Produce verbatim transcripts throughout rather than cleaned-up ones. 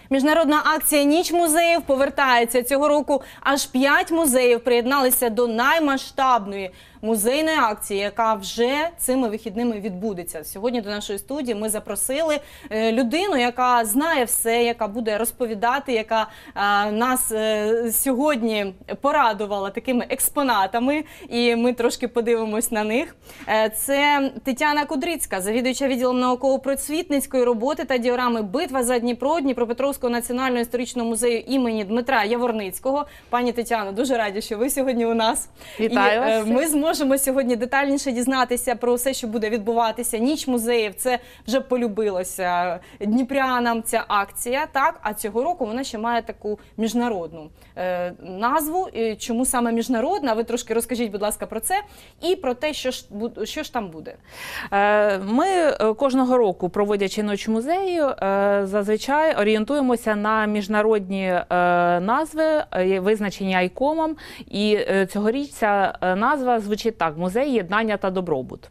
Міжнародна акція «Ніч музеїв» повертається. Цього року аж п'ять музеїв приєдналися до наймасштабної музейної акції, яка вже цими вихідними відбудеться. Сьогодні до нашої студії ми запросили людину, яка знає все, яка буде розповідати, яка а, нас е, сьогодні порадувала такими експонатами, і ми трошки подивимось на них. Е, це Тетяна Кудрицька, завідуюча відділом науково-просвітницької роботи та діорами «Битва за Дніпро» Дніпропетровського національного історичного музею імені Дмитра Яворницького. Пані Тетяно, дуже раді, що ви сьогодні у нас. Вітаю вас. І, е, ми зможемо сьогодні детальніше дізнатися про все, що буде відбуватися. Ніч музеїв, це вже полюбилося дніпрянам ця акція, так? А цього року вона ще має таку міжнародну е, назву. І чому саме міжнародна? Ви трошки розкажіть, будь ласка, про це і про те, що ж, що ж там буде. Ми кожного року, проводячи Ніч музею, зазвичай орієнтуємося на міжнародні назви, визначені айкомом. І цьогоріч ця назва звучить так: «Музей єднання та добробут».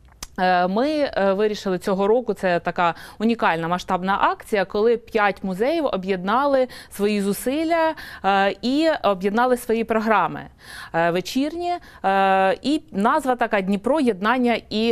Ми вирішили цього року, це така унікальна масштабна акція, коли п'ять музеїв об'єднали свої зусилля і об'єднали свої програми вечірні. І назва така: «Дніпро, єднання і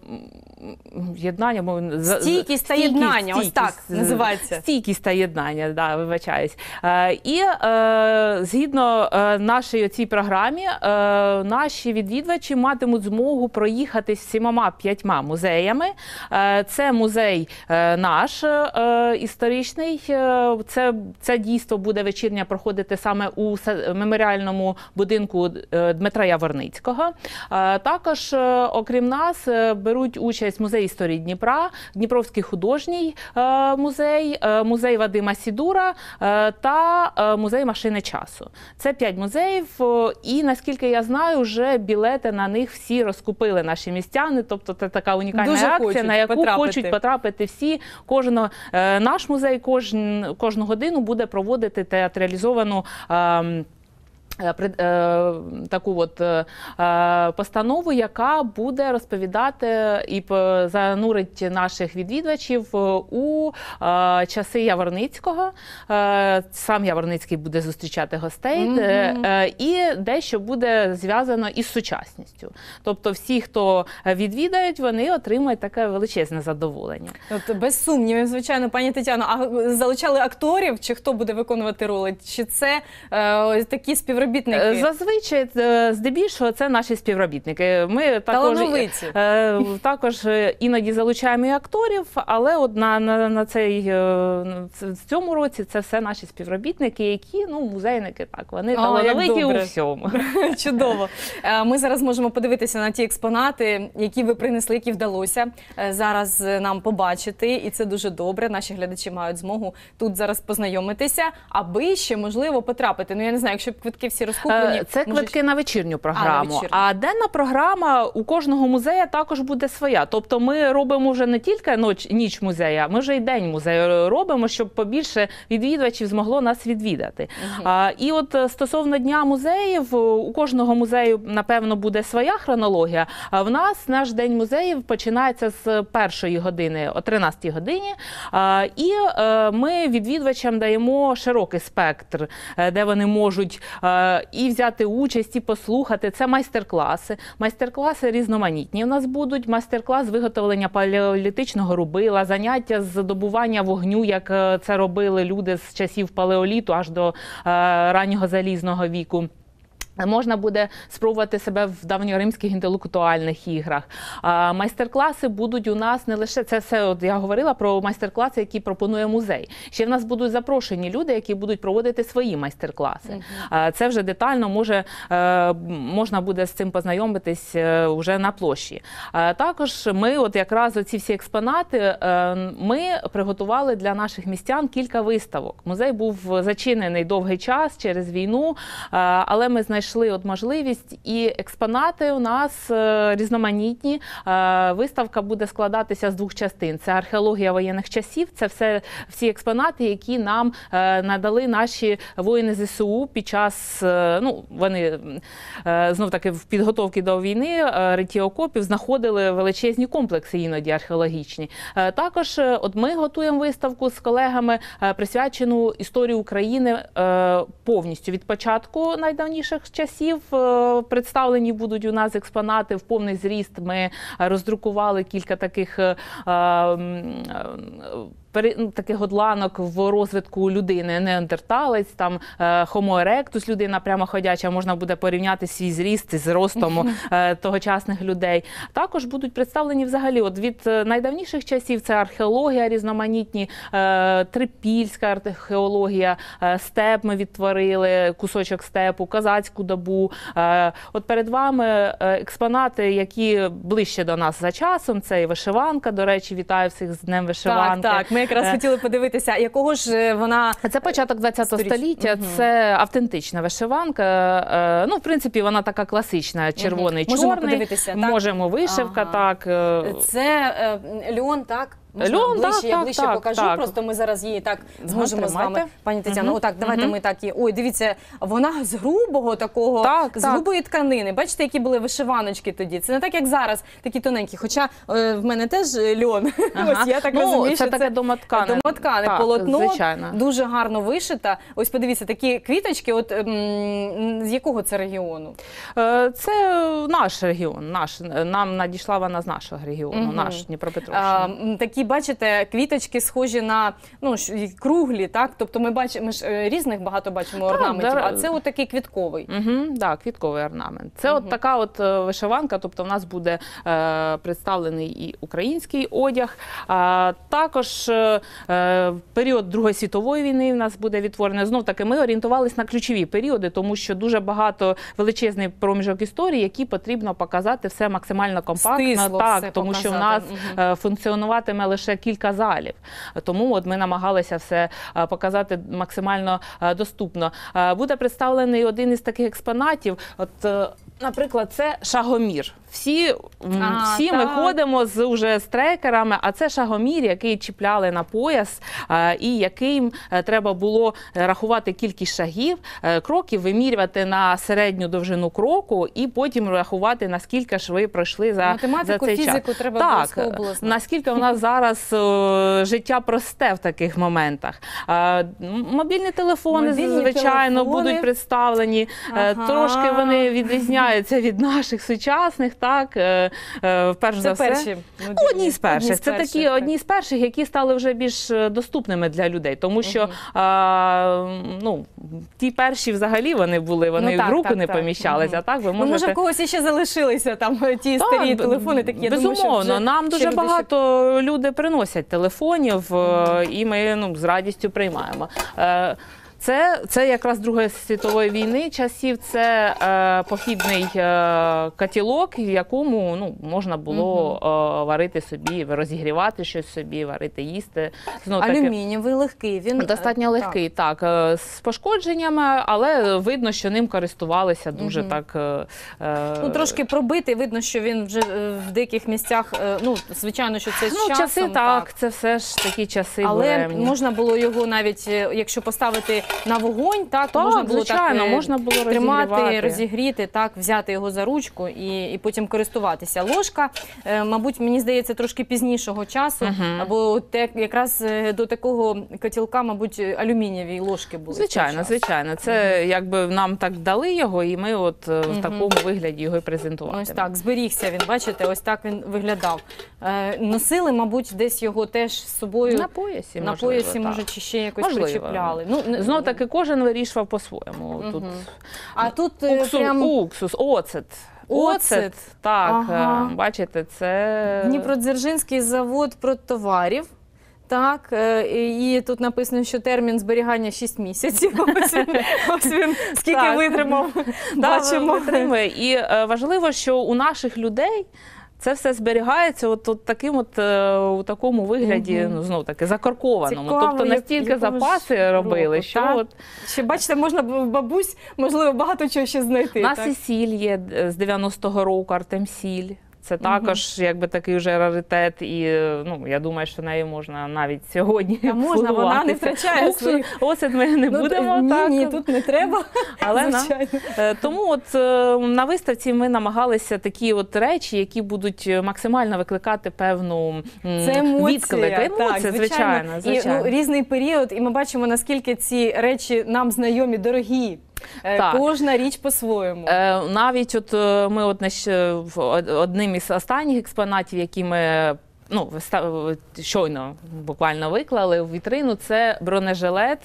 єднання». Стійкість та єднання, ось так називається. Стійкість та єднання, да, вибачаюсь. І згідно нашої цій програмі, наші відвідувачі матимуть змогу проїхатись всіма п'ятьма музеями. Це музей наш історичний, це, це дійство буде вечірня проходити саме у меморіальному будинку Дмитра Яворницького. Також, окрім нас, беруть участь музей історії Дніпра, Дніпровський художній музей, музей Вадима Сідура та музей машини часу. Це п'ять музеїв, і, наскільки я знаю, вже білети на них всі розкупили наші містяни, тобто це така унікальна Дуже акція, на яку потрапити. хочуть потрапити всі. Кожного, наш музей кожен, кожну годину буде проводити театралізовану таку от постанову, яка буде розповідати і занурить наших відвідувачів у часи Яворницького. Сам Яворницький буде зустрічати гостей, mm-hmm. і дещо буде зв'язано із сучасністю. Тобто всі, хто відвідають, вони отримають таке величезне задоволення. От, без сумнівів, звичайно, пані Тетяно, а залучали акторів, чи хто буде виконувати ролі? Чи це е, такі співробітники? Зазвичай, здебільшого, це наші співробітники. Ми також, також іноді залучаємо і акторів, але от на, на, на цей, в цьому році це все наші співробітники, які, ну, музейники, так, вони талановиті у всьому. Чудово. Ми зараз можемо подивитися на ті експонати, які ви принесли, які вдалося зараз нам побачити, і це дуже добре. Наші глядачі мають змогу тут зараз познайомитися, аби ще, можливо, потрапити. Ну, я не знаю, якщо квитки всі розкуплені. Це квитки може... на вечірню програму. А, на вечірню. А денна програма у кожного музея також буде своя. Тобто ми робимо вже не тільки ноч, ніч музея, ми вже й день музею робимо, щоб побільше відвідувачів змогло нас відвідати. Угу. А, і от стосовно Дня музеїв, у кожного музею, напевно, буде своя хронологія. А в нас наш День музеїв починається з першої години, о тринадцятій годині. А, і а, ми відвідувачам даємо широкий спектр, де вони можуть а, і взяти участь, і послухати. Це майстер-класи. Майстер-класи різноманітні у нас будуть. Майстер-клас виготовлення палеолітичного рубила, заняття з добування вогню, як це робили люди з часів палеоліту аж до е, раннього залізного віку. Можна буде спробувати себе в давньоримських інтелектуальних іграх. Майстер-класи будуть у нас не лише, це все, от я говорила про майстер-класи, які пропонує музей. Ще в нас будуть запрошені люди, які будуть проводити свої майстер-класи. Uh-huh. Це вже детально може, можна буде з цим познайомитись вже на площі. Також ми, от якраз оці всі експонати, ми приготували для наших містян кілька виставок. Музей був зачинений довгий час через війну, але ми знайшли знайшли от можливість. І експонати у нас е, різноманітні. Е, виставка буде складатися з двох частин. Це археологія воєнних часів, це все, всі експонати, які нам е, надали наші воїни зе се у під час, е, ну, вони е, знов-таки в підготовці до війни, е, риті окопів, знаходили величезні комплекси іноді археологічні. Е, також е, от ми готуємо виставку з колегами, е, присвячену історії України е, повністю. Від початку найдавніших часів е, представлені будуть у нас експонати в повний зріст. Ми роздрукували кілька таких е, е, таких одланок в розвитку людини. Неандерталець, там Homo erectus, людина прямоходяча, можна буде порівняти свій зріст з ростом е, тогочасних людей. Також будуть представлені взагалі от від найдавніших часів, це археологія різноманітні, е, трипільська археологія, е, степ ми відтворили, кусочок степу, козацьку добу. Е, от перед вами експонати, які ближче до нас за часом, це і вишиванка, до речі, вітаю всіх з Днем вишиванки. Так, так, ми якраз хотіли подивитися, якого ж вона... Це початок ХХ століття, угу. Це автентична вишиванка. Ну, в принципі, вона така класична, червоний, угу. Можемо чорний. подивитися, так? Можемо, вишивка, ага. так. Це е, льон, так? Можна Льон, ближче, так, я так, ближче так, покажу, так. просто ми зараз її так зможемо з вами, пані Тетяно. Угу. Отак, давайте угу. ми так її. Ой, дивіться, вона з грубого такого, так, з так. грубої тканини. Бачите, які були вишиваночки тоді? Це не так, як зараз, такі тоненькі. Хоча е, в мене теж льон. Ага. Ось я так ну, розумію, це що таке це домоткане. Домоткане так, полотно, звичайно. Дуже гарно вишита. Ось подивіться, такі квіточки, от м, з якого це регіону? Це наш регіон, наш. Нам надійшла вона з нашого регіону, угу. наш Дніпропетровщина. А, такі, бачите, квіточки схожі на, ну, круглі, так? Тобто ми бачимо, ми ж різних багато бачимо так, орнаментів, да. а це от такий квітковий. Угу, да, квітковий орнамент. Це угу. от така от вишиванка, тобто в нас буде е, представлений і український одяг. А також е, в період Другої світової війни в нас буде відтворене. Знов таки ми орієнтувалися на ключові періоди, тому що дуже багато величезний проміжок історії, які потрібно показати все максимально компактно. Стисло так, все тому показати. що в нас угу. функціонуватиме лише кілька залів. Тому от ми намагалися все показати максимально доступно. Буде представлений один із таких експонатів. От, наприклад, це шагомір. Всі, а, всі ми ходимо з, уже з трекерами, а це шагомір, який чіпляли на пояс, а, і яким треба було рахувати кількість шагів, кроків, вимірювати на середню довжину кроку і потім рахувати, наскільки ж ви пройшли за, за цей час. Фізику треба так, було знати. Наскільки у нас зараз о, життя просте в таких моментах. А, мобільні телефони, мобільні звичайно, телефони. будуть представлені. Ага. Трошки вони відрізняються від наших сучасних. Так, перш за все. Перші, ну, одні з перших. Одні з Це перших, такі так. одні з перших, які стали вже більш доступними для людей. Тому що угу. а, ну, ті перші взагалі вони були, вони ну, так, в руку так, не так. поміщалися. Угу. Так, ви можете... ну, може, в когось ще залишилися там ті так, старі телефони. Такі, безумовно, думаю, що вже нам дуже багато ще... люди приносять телефонів, угу. і ми ну, з радістю приймаємо. Це, це якраз Другої світової війни часів, це е, похідний е, котілок, в якому ну, можна було е, варити собі, розігрівати щось собі, варити, їсти. Знов алюмінієвий, легкий. Він достатньо легкий, так. так, з пошкодженнями, але видно, що ним користувалися дуже угу. так... Е, ну, трошки пробитий, видно, що він вже в деяких місцях, е, ну, звичайно, що це з ну, часом. Часи, так, так, це все ж такі часи але буремні. Можна було його навіть, якщо поставити на вогонь, так, так можна було звичайно, так можна було тримати, розігріти, так, взяти його за ручку і, і потім користуватися. Ложка, е, мабуть, мені здається, трошки пізнішого часу, uh-huh. або те, якраз до такого котілка, мабуть, алюмінієві ложки були. Звичайно, звичайно. Це uh-huh. якби нам так дали його, і ми от uh-huh. в такому вигляді його і презентували. Ось так, зберігся він, бачите, ось так він виглядав. Е, носили, мабуть, десь його теж з собою. На поясі, на можливо, поясі, так. може, чи ще якось можливо. причіпляли. Ну, знов таки кожен вирішував по-своєму. Угу. Тут а тут уксус, прям... уксус, оцет. Оцет, оцет так, ага. бачите, це... Дніпродзержинський завод продтоварів. Так, і тут написано, що термін зберігання шість місяців. Ось він, ось він скільки так. витримав, бачимо. Витримує. І важливо, що у наших людей це все зберігається от, от таким от, е, у такому вигляді, Мгм. ну, знов таки, закоркованому. Цікаво, Тобто як- настільки якого ж запаси робили, року, що так? от, Ще, бачите, можна в бабусь, можливо, багато чого ще знайти. у нас так? і сіль є з дев'яностого року, Артемсіль. Це також якби такий вже раритет, і ну я думаю, що нею можна навіть сьогодні. Та можна, вона не втрачає Оксу- своїх. Оцет ми не Ну, будемо ні, так. ні, тут не треба, Але на, звичайно. е, тому от е, на виставці ми намагалися такі от речі, які будуть максимально викликати певну м, Це емоція, відклик. так, Емоції, звичайно, звичайно. І ну, різний період, і ми бачимо, наскільки ці речі нам знайомі, дорогі. Е, Так. Кожна річ по-своєму. Е, навіть от е, ми от нещ- в од- одним із останніх експонатів, які ми ну, виста- щойно буквально виклали в вітрину, це бронежилет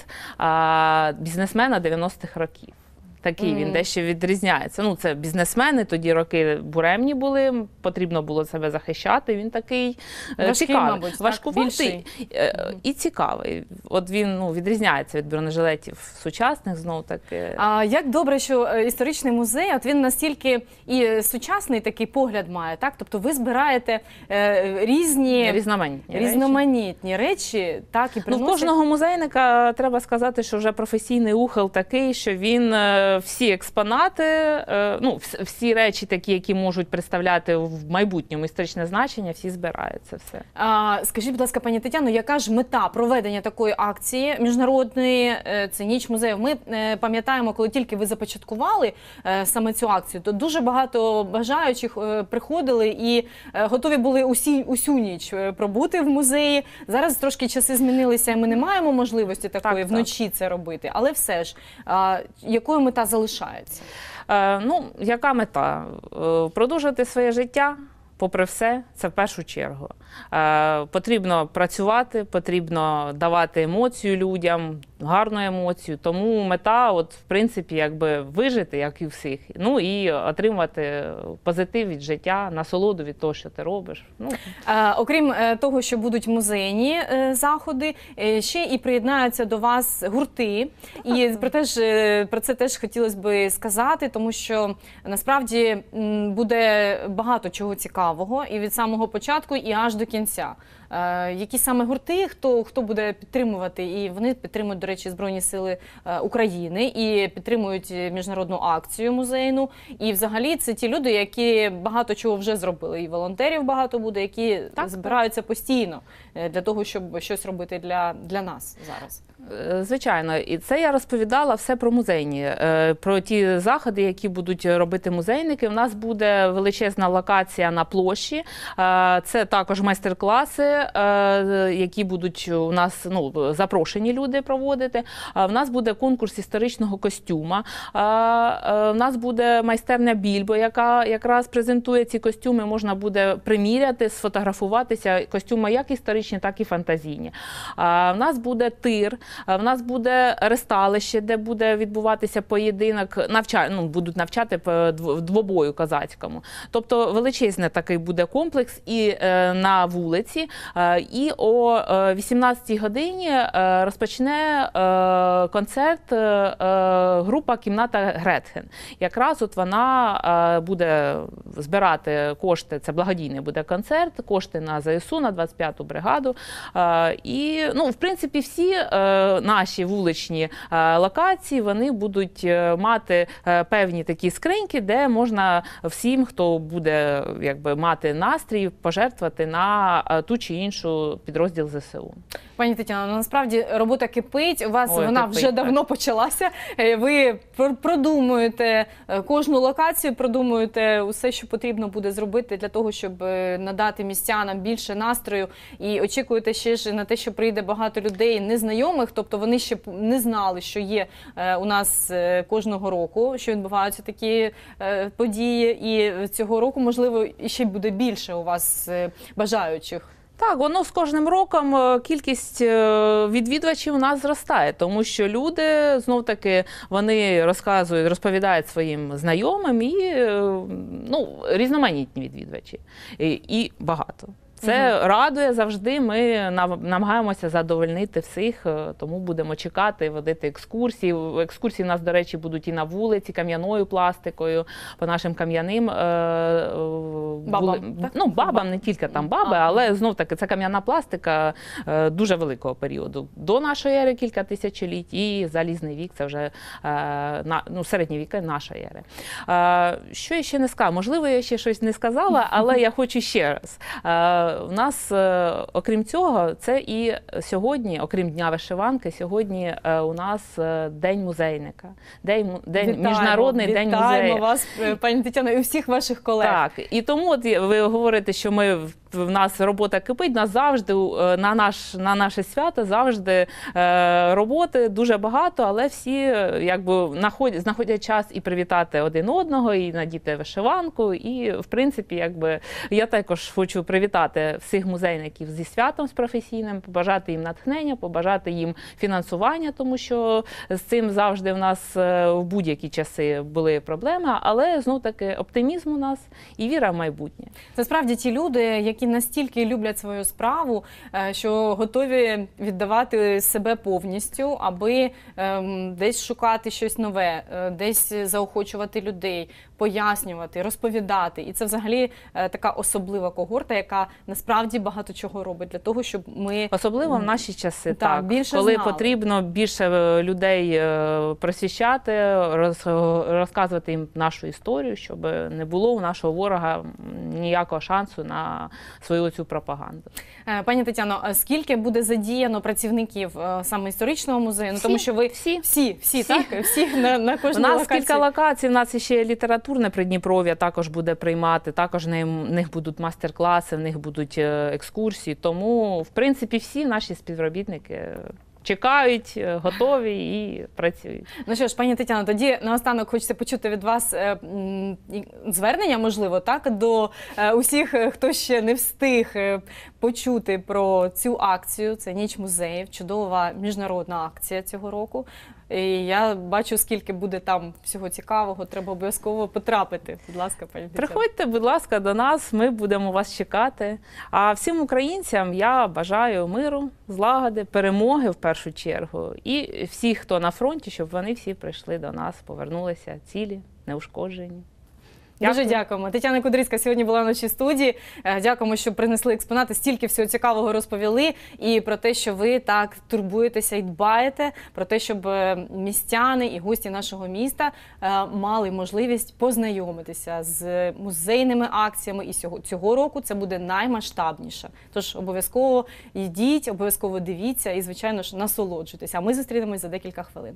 а, бізнесмена дев'яностих років. Такий він Мгм. дещо відрізняється. Ну, це бізнесмени, тоді роки буремні були, потрібно було себе захищати. Він такий е, Важкий, цікавий, мабуть, так, важкуватий більший. е, і цікавий. От він ну, відрізняється від бронежилетів сучасних, знов таки. А як добре, що е, історичний музей, от він настільки і сучасний такий погляд має, так? Тобто ви збираєте е, різні Різноманітні речі. різноманітні речі, так, і Ну, в приносять. кожного музейника треба сказати, що вже професійний ухил такий, що він е, всі експонати, е, ну, вс- всі речі такі, які можуть представляти в майбутньому історичне значення, всі збирають це все. А, скажіть, будь ласка, пані Тетяно, яка ж мета проведення такої акції міжнародної, е, це ніч музеїв? Ми е, пам'ятаємо, коли тільки ви започаткували е, саме цю акцію, то дуже багато бажаючих е, приходили і е, готові були усі, усю ніч е, пробути в музеї. Зараз трошки часи змінилися, і ми не маємо можливості такої так. вночі це робити. Але все ж, а, якою мета залишається? Е, ну, яка мета? Е, продовжувати своє життя, попри все, це в першу чергу. Е, потрібно працювати, потрібно давати емоцію людям, гарну емоцію. Тому мета, от, в принципі, якби вижити, як і у всіх, ну і отримувати позитив від життя, насолоду від того, що ти робиш. Ну, Е, окрім е, того, що будуть музейні е, заходи, е, ще і приєднаються до вас гурти. І про, теж, е, про це теж хотілося б сказати, тому що насправді м, буде багато чого цікавого і від самого початку, і аж до кінця. Е, які саме гурти, хто, хто буде підтримувати, і вони підтримують, до речі, Збройні Сили е, України і підтримують міжнародну акцію музейну. І взагалі це ті люди, які багато чого вже зробили. І волонтерів багато буде, які Так, збираються постійно е, для того, щоб щось робити для, для нас зараз. Е, Звичайно, і це я розповідала все про музейні, е, про ті заходи, які будуть робити музейники. У нас буде величезна локація на площі. Е, Це також майстер-класи, е, які будуть у нас ну, запрошені люди проводити. Е, В нас буде конкурс історичного костюма. Е, е, В нас буде майстерня Більбо, яка якраз презентує ці костюми. Можна буде приміряти, сфотографуватися. Костюми як історичні, так і фантазійні. Е, В нас буде тир. В нас буде ресталище, де буде відбуватися поєдинок, навча... ну, будуть навчати по дв- двобою козацькому. Тобто величезний такий буде комплекс і е, на вулиці. Е, і о е, вісімнадцятій годині е, розпочне е, концерт е, е, група «Кімната Гретхен». Якраз от вона е, буде збирати кошти, це благодійний буде концерт, кошти на ЗСУ, на двадцять п'яту бригаду. Е, і, ну, в принципі, всі е, наші вуличні е, локації, вони будуть е, мати е, певні такі скриньки, де можна всім, хто буде якби мати настрій, пожертвувати на е, ту чи іншу підрозділ ЗСУ. Пані Тетяно, ну, насправді робота кипить, у вас Ой, вона кипить, вже так. давно почалася. Е, Ви пр- продумуєте е, кожну локацію, продумуєте усе, що потрібно буде зробити для того, щоб е, надати містянам більше настрою. І очікуєте ще ж на те, що прийде багато людей незнайомих, тобто вони ще п- не знали, що є е, у нас е, кожного року, що відбуваються такі е, події. І цього року, можливо, ще буде більше у вас е, бажаючих. Так, воно з кожним роком е, кількість е, відвідувачів у нас зростає, тому що люди, знов-таки, вони розказують, розповідають своїм знайомим і, е, ну, різноманітні відвідувачі. І, і багато. Це угу. радує завжди, ми намагаємося задовольнити всіх, тому будемо чекати, водити екскурсії. Екскурсії у нас, до речі, будуть і на вулиці, кам'яною пластикою, по нашим кам'яним бабам, були, ну, бабам, не тільки там баби, а. але знов-таки це кам'яна пластика дуже великого періоду. До нашої ери кілька тисячоліть і залізний вік, це вже ну, середні віки нашої ери. Що я ще не сказала? Можливо, я ще щось не сказала, але я хочу ще раз. У нас, окрім цього, це і сьогодні, окрім Дня вишиванки, сьогодні у нас День музейника. День, день вітаємо, Міжнародний вітаємо день музею. Вітаємо вас, пані Тетяно, і всіх ваших колег. Так, і тому от ви говорите, що ми, в нас робота кипить, нас завжди, на, наш, на наше свято завжди е, роботи дуже багато, але всі якби знаходять, знаходять час і привітати один одного, і надіти вишиванку, і в принципі, якби я також хочу привітати всіх музейників зі святом з професійним, побажати їм натхнення, побажати їм фінансування, тому що з цим завжди в нас в будь-які часи були проблеми, але знов таки оптимізм у нас і віра в майбутнє. Це справді ті люди, які настільки люблять свою справу, що готові віддавати себе повністю, аби ем, десь шукати щось нове, десь заохочувати людей, пояснювати, розповідати. І це взагалі така особлива когорта, яка насправді багато чого робить для того, щоб ми... Особливо в наші часи, так, так. Більше коли знали. Потрібно більше людей просвіщати, роз, розказувати їм нашу історію, щоб не було у нашого ворога ніякого шансу на свою цю пропаганду. Пані Тетяно, скільки буде задіяно працівників саме історичного музею? Всі, ну, тому що ви всі, всі, всі, всі. так? Всі на, на кожній локації. У нас локації. кілька локацій, у нас ще літературне Придніпров'я також буде приймати, також в них будуть майстер-класи, в них будуть екскурсії, тому, в принципі, всі наші співробітники чекають, готові і працюють. Ну що ж, пані Тетяно, тоді наостанок хочеться почути від вас е, м, звернення, можливо, так, до е, усіх, хто ще не встиг е, почути про цю акцію. Це Ніч музеїв, чудова міжнародна акція цього року. І я бачу, скільки буде там всього цікавого, треба обов'язково потрапити. Будь ласка, пані Тетяно. Приходьте, будь ласка, до нас, ми будемо вас чекати. А всім українцям я бажаю миру, злагоди, перемоги в першу чергу. І всі, хто на фронті, щоб вони всі прийшли до нас, повернулися цілі, неушкоджені. Дуже дякуємо. Тетяна Кудрицька сьогодні була в нашій студії. Дякуємо, що принесли експонати, стільки всього цікавого розповіли. І про те, що ви так турбуєтеся і дбаєте, про те, щоб містяни і гості нашого міста мали можливість познайомитися з музейними акціями. І цього року це буде наймасштабніше. Тож обов'язково йдіть, обов'язково дивіться і, звичайно ж, насолоджуйтеся. А ми зустрінемось за декілька хвилин.